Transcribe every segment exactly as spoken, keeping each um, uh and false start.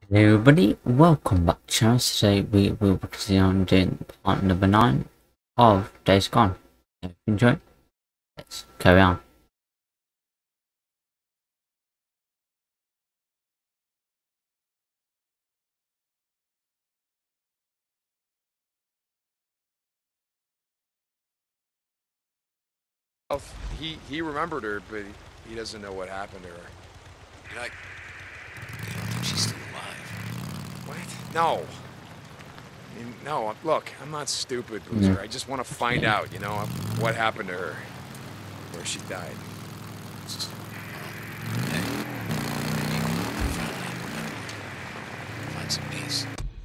Hello everybody, welcome back to us. Today we will be continuing on doing part number nine of Days Gone. If you enjoy, let's carry on. Well, he he remembered her, but he, he doesn't know what happened to her. You're like, you don't think she's still alive? What? No. I mean, no, look, I'm not stupid, Boozer. Mm. I just want to find Yeah. out, you know, what happened to her. Where she died. Hey, find some peace.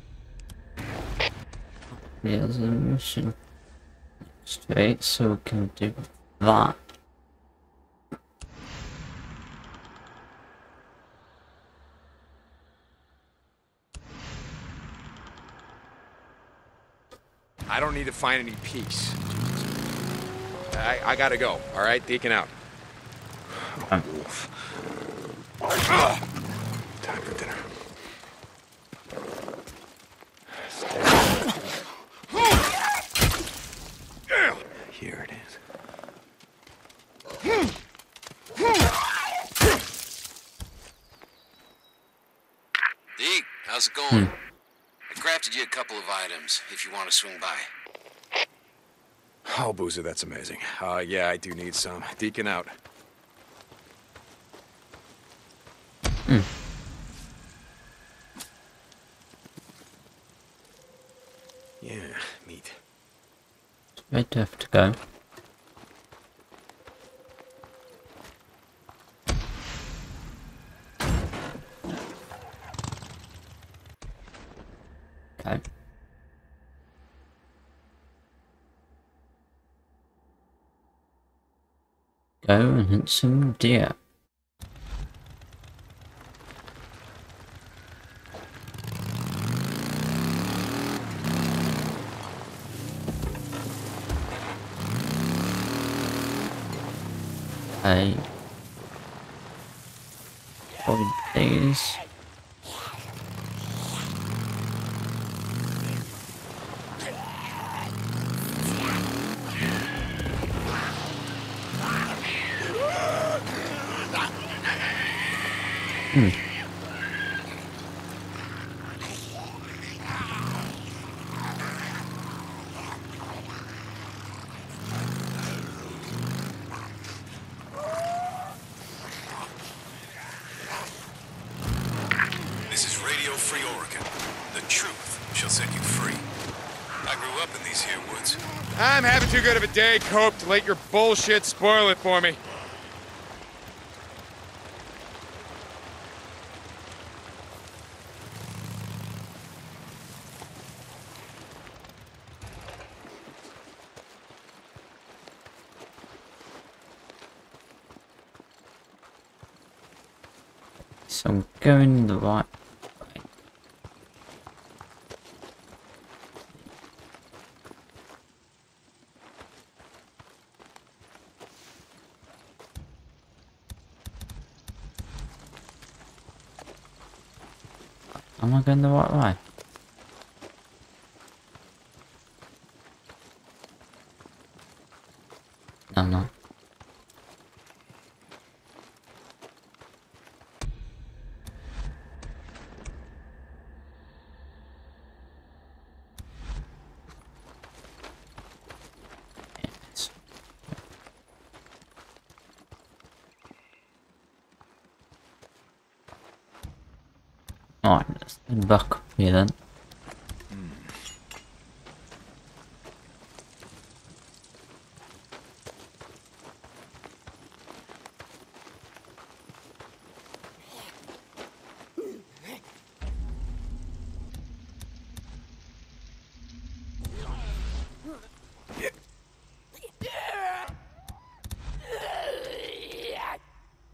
There's a mission straight, so we can do that. I don't need to find any peace. I, I gotta go, all right? Deacon out. Um. Time for dinner. Here it is. Deke, how's it going? Hmm. I crafted you a couple of items if you want to swing by. Oh, Boozer, that's amazing. Uh, yeah, I do need some. Deacon out. Hmm. Yeah, meat. Where do I have to go? Okay. Go and hunt some deer. I avoid these. Hmm. This is Radio Free Oregon. The truth shall set you free. I grew up in these here woods. I'm having too good of a day, Cope, to let your bullshit spoil it for me. So I'm going the right way. Am I going the right way? No, I'm not. Yes. Alright, let's head back up here then.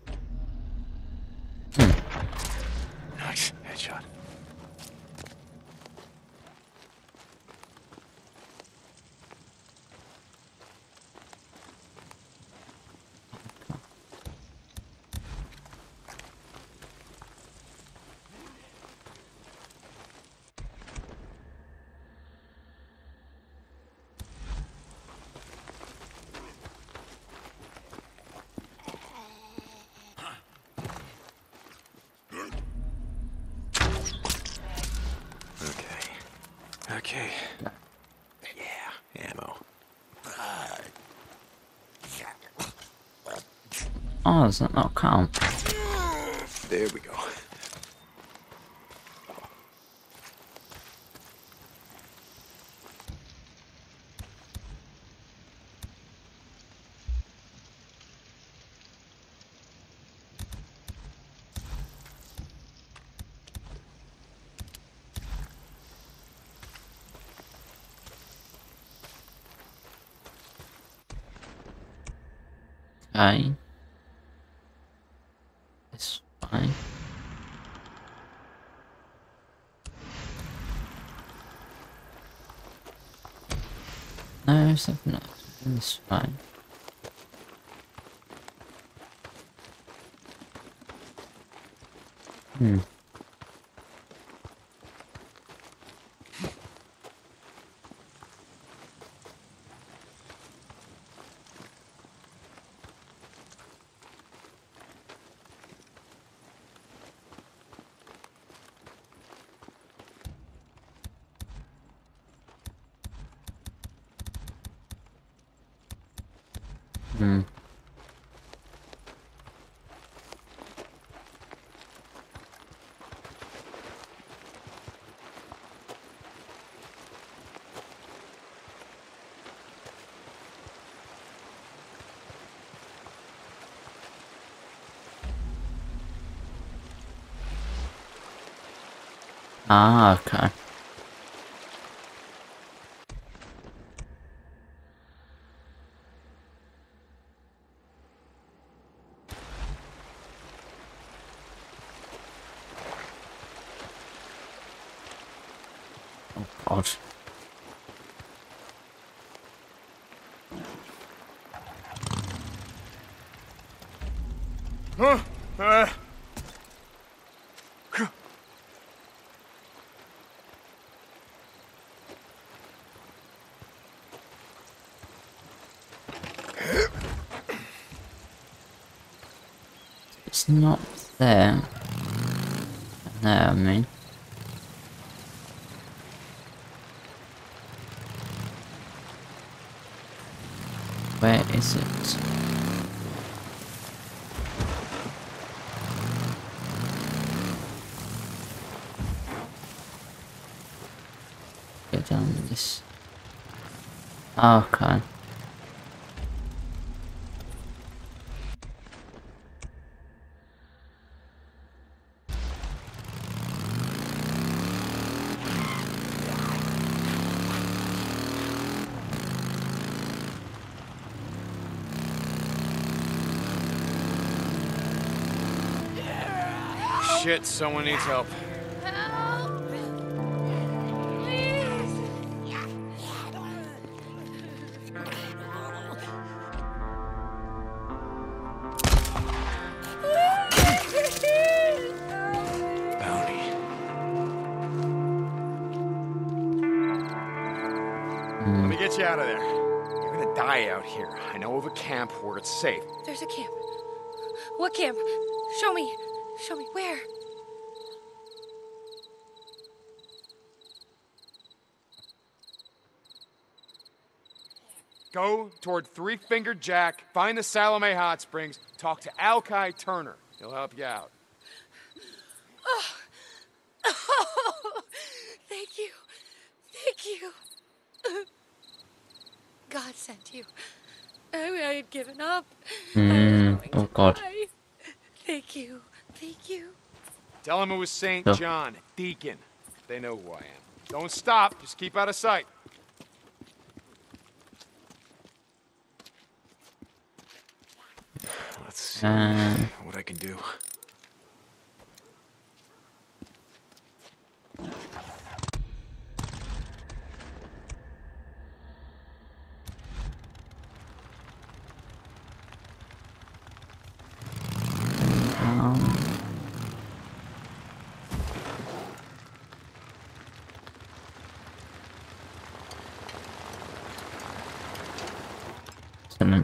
Nice headshot. Okay. Yeah, ammo. Oh, does that not count? There we go. Okay. It's fine. No, something else. It's fine. Hmm. Hmm. Ah, okay. Oh God. Huh? Uh. It's not there. There, I mean. Where is it? Get down this. Okay. Shit, someone needs help. Help! Please! Bounty. Let me get you out of there. You're gonna die out here. I know of a camp where it's safe. There's a camp. What camp? Show me. Show me. Where? Go toward Three Fingered Jack, find the Salome Hot Springs, talk to outlaw-turned-drifter. He'll help you out. Oh. Oh, thank you. Thank you. God sent you. I, I had given up. Hmm. I was going Oh to God. die. Thank you. Thank you. Tell him it was Saint Sure. John, Deacon. They know who I am. Don't stop, just keep out of sight. Let's see Uh. what I can do. Um. Excellent.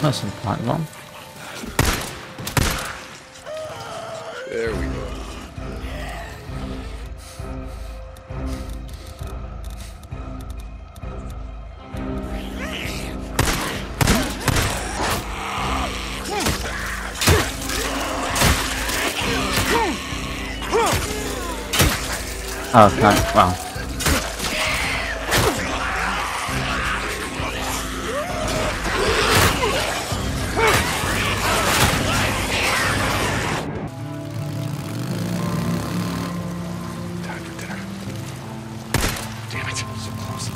That's quite long. There we go. Okay, well. Time for dinner. Damn it, so close.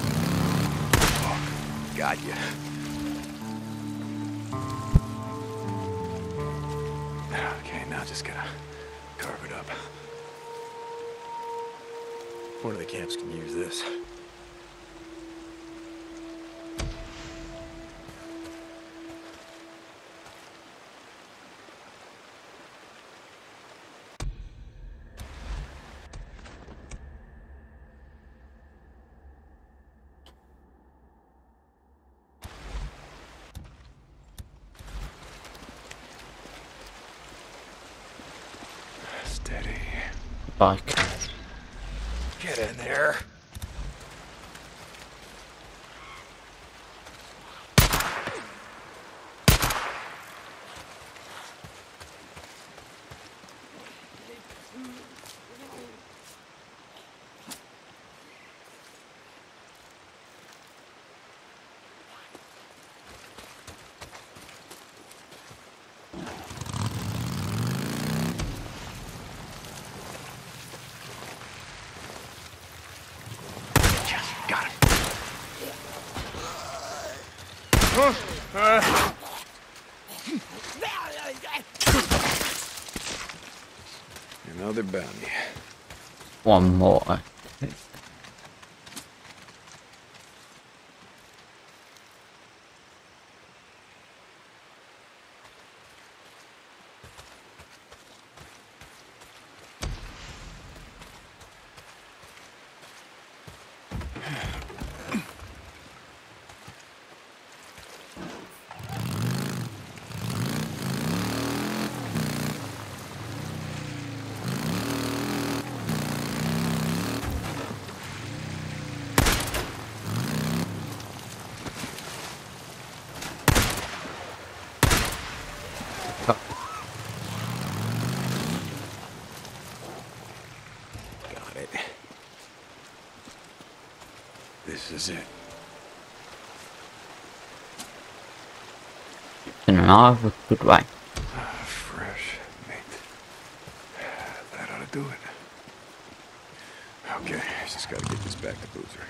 Oh, got you. Okay, now just gotta carve it up. One of the camps can use this. Steady. Bike. Get in there. Got him. Uh. Another bounty. One more. Got it. This is it. In an hour with good way. Ah, fresh meat. That ought to do it. Okay, just gotta get this back to Boozer.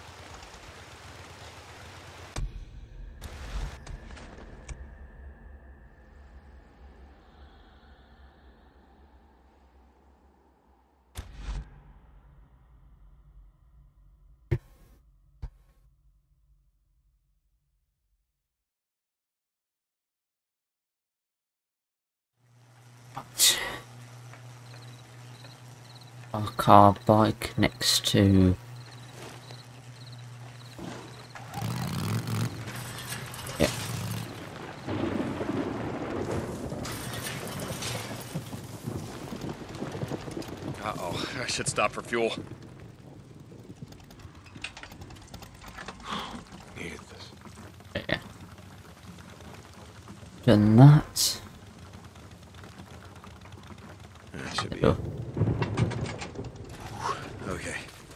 Our car bike next to yeah. Uh-oh, I should stop for fuel. Needed this. Yeah. Done that. That should be Oh. it. Okay.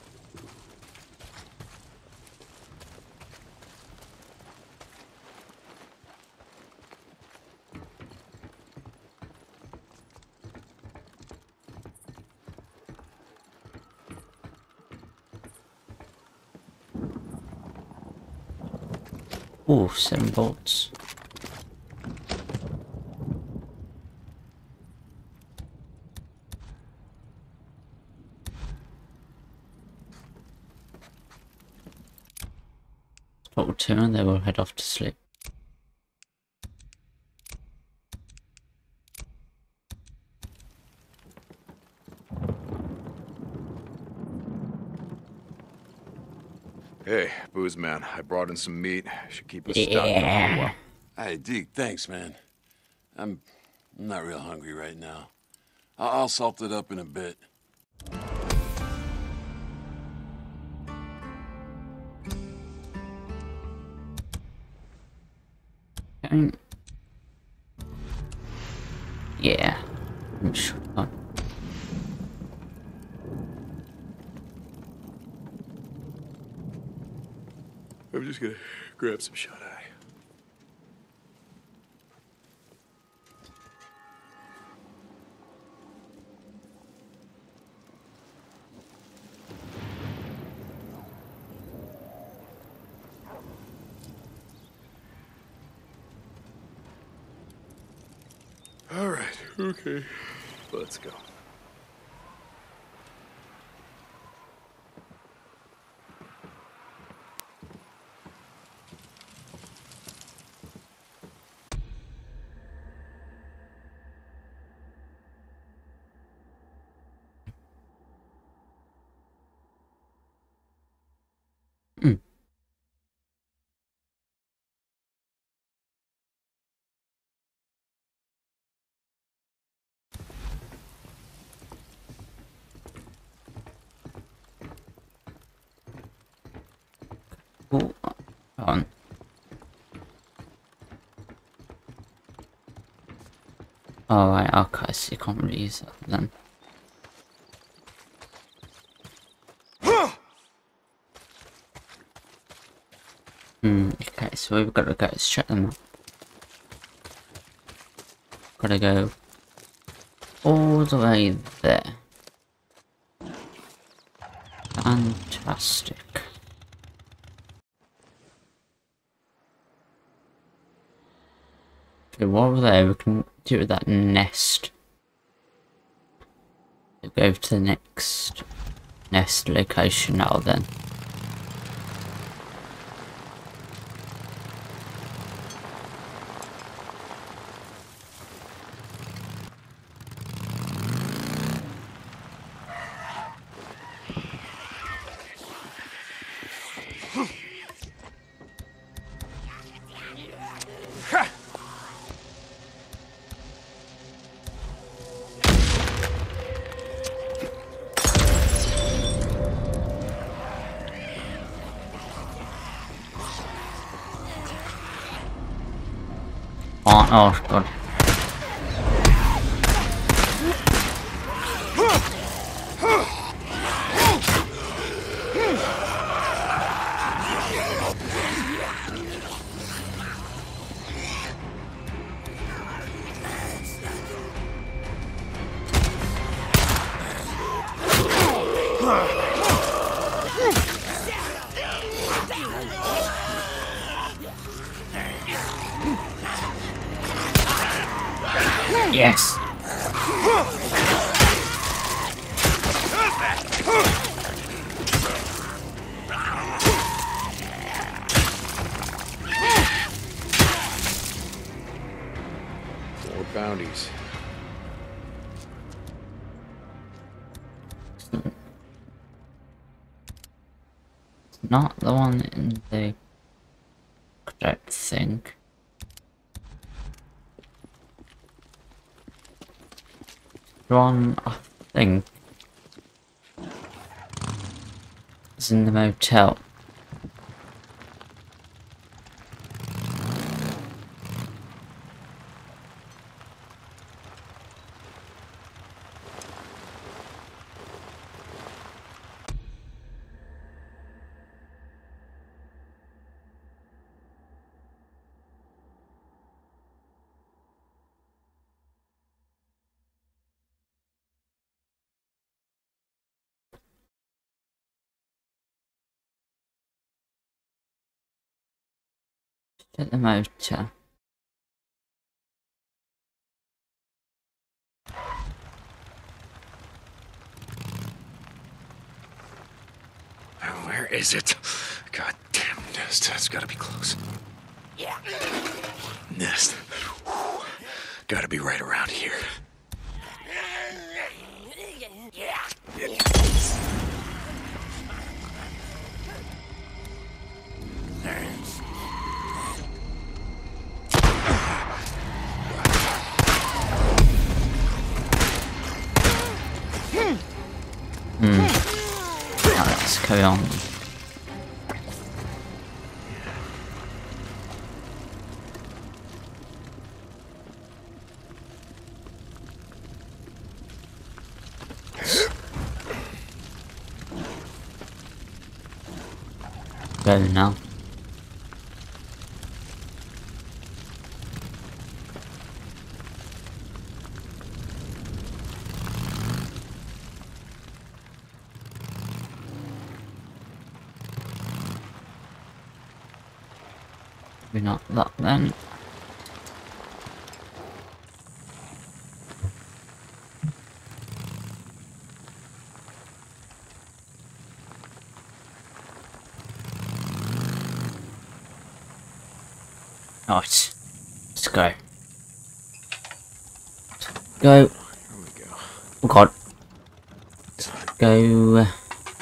Ooh, seven bolts. Total two and they will head off to sleep. Hey, booze man, I brought in some meat. Should keep us stocked up for a Yeah. while. Hey, Deke, thanks, man. I'm not real hungry right now. I'll, I'll salt it up in a bit. Okay. Yeah, I'm sure. I'm just gonna grab some shut-eye. All right, okay, let's go. Mm. Oh, on. Alright, okay, so you can't really use that then. Hmm, okay, so we've got to go, let's check them out. Gotta go all the way there. Fantastic. Okay, while we're there, we can do with that nest. We'll go to the next nest location now then. Oh, oh god. Yes. More bounties. Not the one in the correct thing. The one I think is in the motel. At the motel. Where is it? God damn nest. It's gotta be close. Yeah. Nest. Whew. Gotta be right around here. Yeah. let's carry on. Go now. Maybe not that then. Right, let's go. Go. Here we go. Oh god. Go. uh,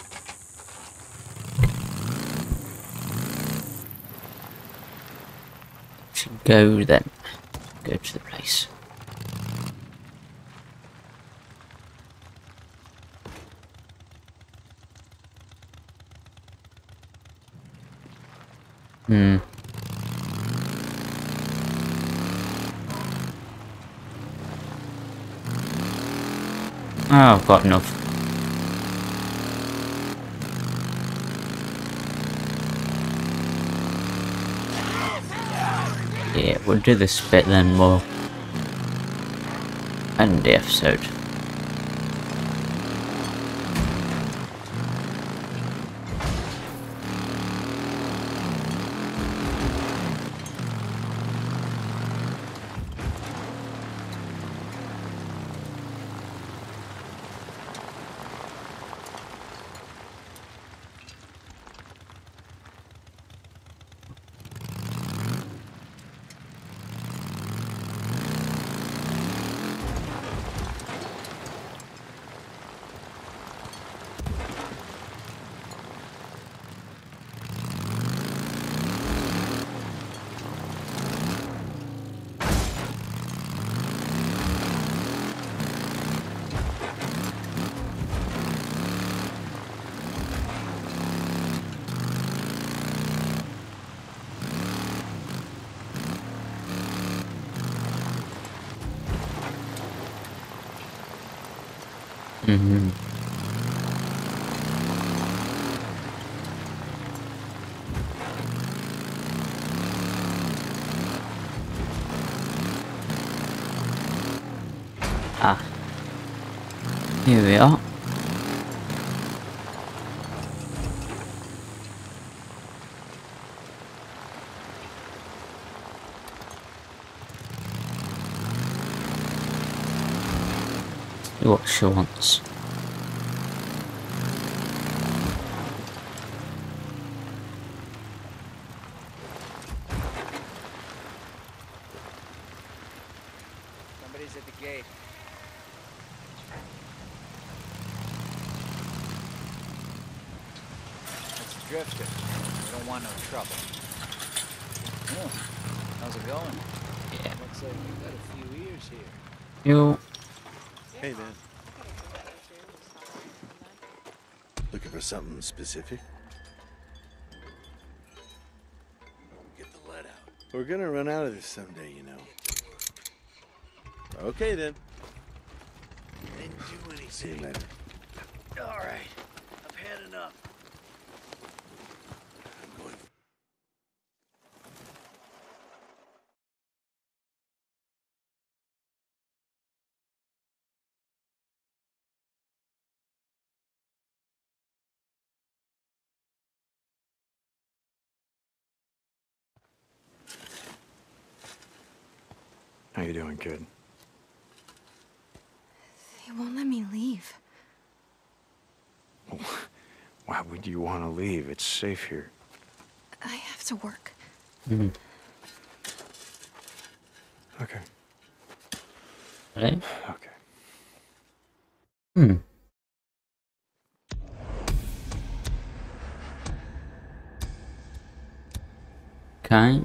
Should go then. Go to the place. Hmm. Oh, I've got enough. Yeah, we'll do this bit then we'll end the episode. Mm-hmm. Ah. Here we are. See what she wants. Somebody's at the gate. It's a drifter. We don't want no trouble. Oh, how's it going? Yeah. Looks like we've got a few ears here. You. Hey, man. Looking for something specific? Get the lead out. We're gonna run out of this someday, you know. Okay, then. Didn't do anything. See you later. All right. I've had enough. I'm going. How you doing, kid? They won't let me leave. Why would you want to leave? It's safe here. I have to work. Mm-hmm. Okay. Right? Okay. Hmm. Okay.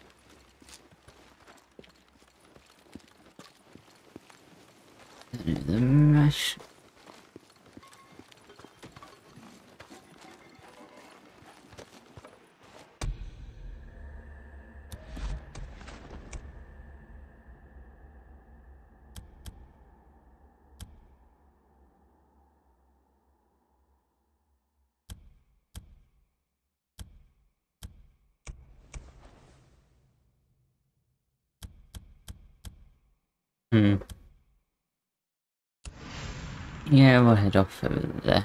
The mesh. Hmm. Yeah, we'll head off over there.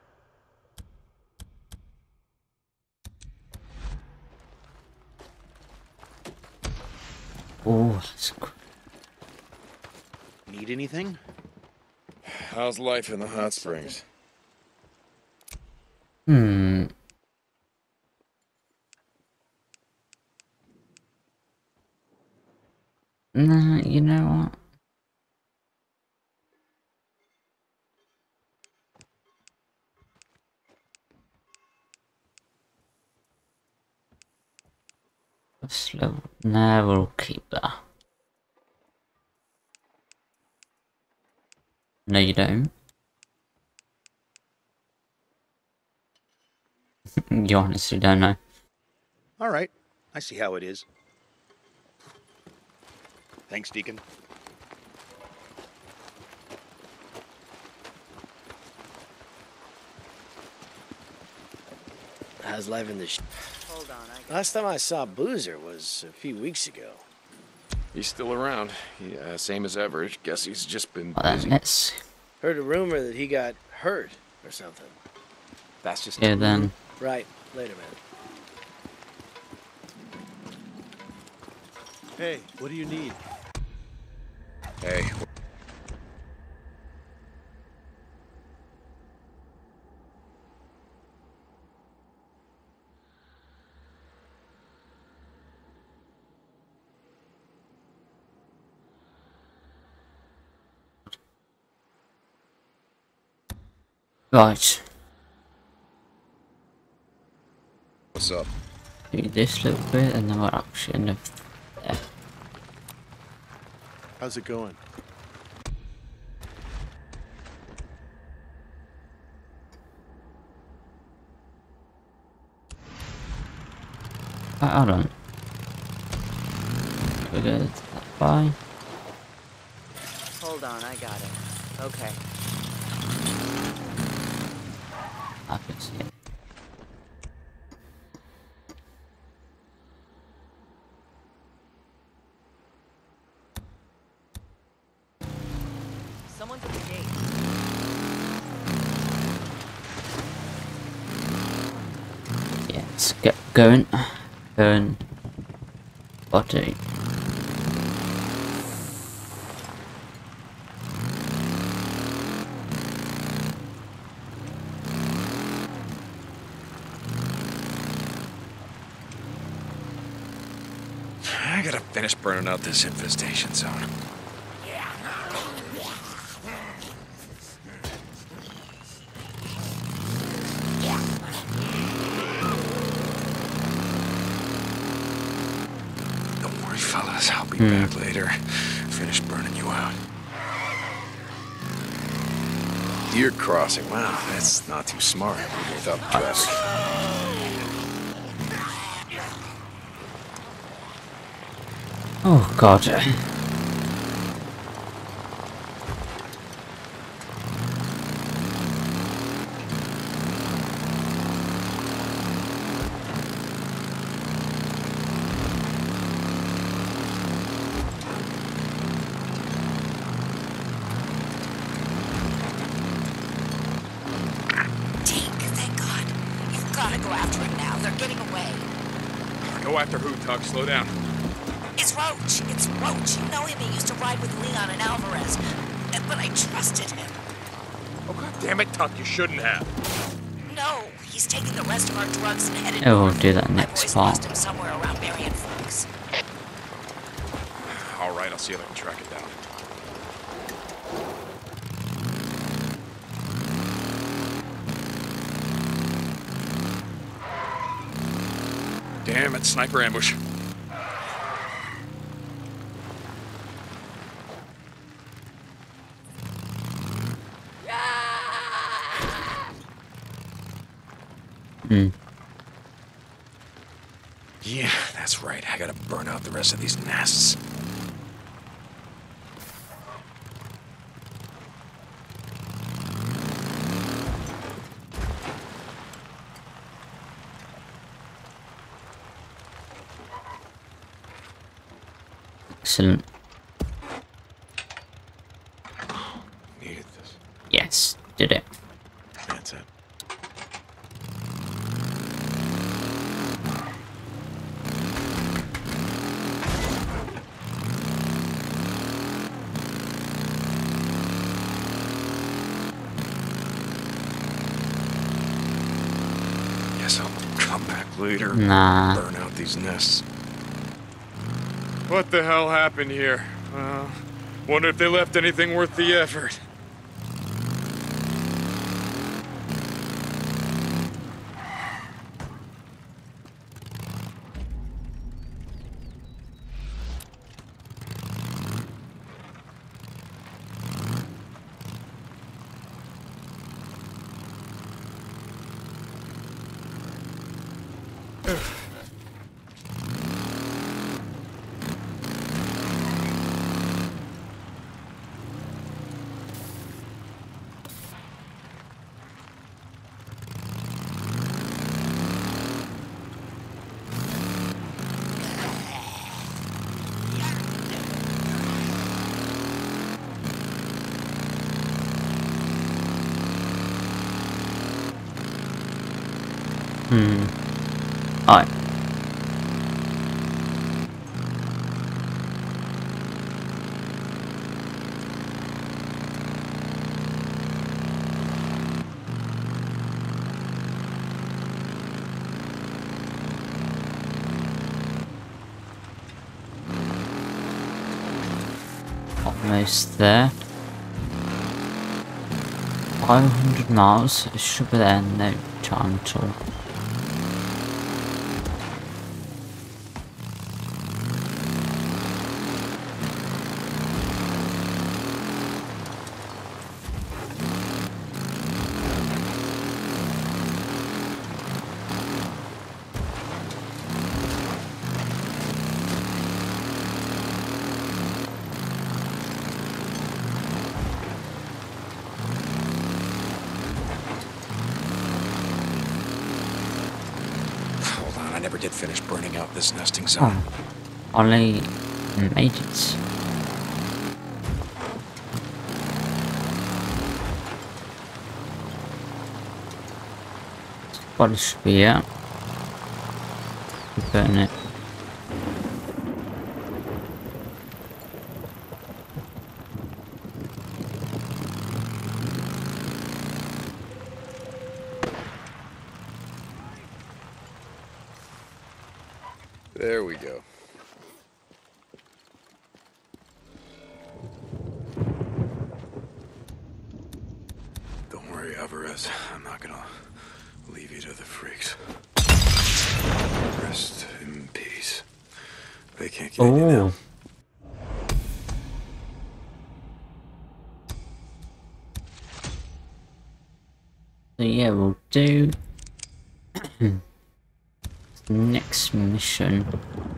Oh, that's cool. Need anything? How's life in the hot springs? Hmm. Nah, you know what? Slow. Nah, we'll keep that. No, you don't. You honestly don't know. All right. I see how it is. Thanks, Deacon. How's life in the sh... Hold on, I Last time I saw Boozer was a few weeks ago. He's still around. He, uh, same as ever. Guess he's just been Well, then busy. let's. Heard a rumor that he got hurt or something. That's just... Yeah, then. Right. Later, man. Hey, what do you need? Hey, Right. what's up? Do this little bit and then we're actually end up there. How's it going? Uh, hold on. We're good. Bye. Hold on, I got it. Okay. I can see it. Someone's at the gate. Yeah, let's get going. Going. Body. I gotta finish burning out this infestation zone. Don't worry, fellas. I'll be Hmm. back later. Finish burning you out. Deer crossing. Wow, that's not too smart without the traffic. Oh god. Thank God. You've got to go after him now. They're getting away. Go after who, Tug? Slow down. It's Roach. It's Roach. You know him. He used to ride with Leon and Alvarez. But I trusted him. Oh, God damn it, Tuck. You shouldn't have. No, he's taking the rest of our drugs and headed Yeah, we'll north. do that My next boys part. lost him somewhere around Marion Forks. All right, I'll see if I can track it down. Damn it, sniper ambush. Hmm. Yeah, that's right. I gotta burn out the rest of these nests. Excellent. Needed this. Yes, did it. That's it. Guess I'll come back later. Nah. Burn out these nests. What the hell happened here? Uh, wonder if they left anything worth the effort. Hmm. Alright. Almost there. five hundred miles. It should be there in no time at all. I never did finish burning out this nesting zone. Oh, only made it. Body should be out. Burn it. There we go. Don't worry, Alvarez. I'm not gonna leave you to the freaks. Rest in peace. They can't get you now. So yeah, we'll do next mission.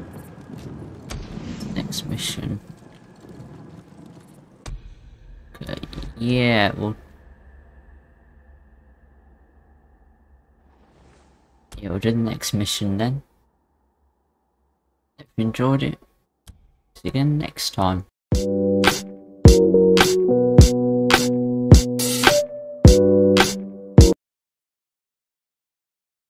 Next mission. Okay, yeah, we'll yeah, we'll do the next mission then. If you enjoyed it, see you again next time.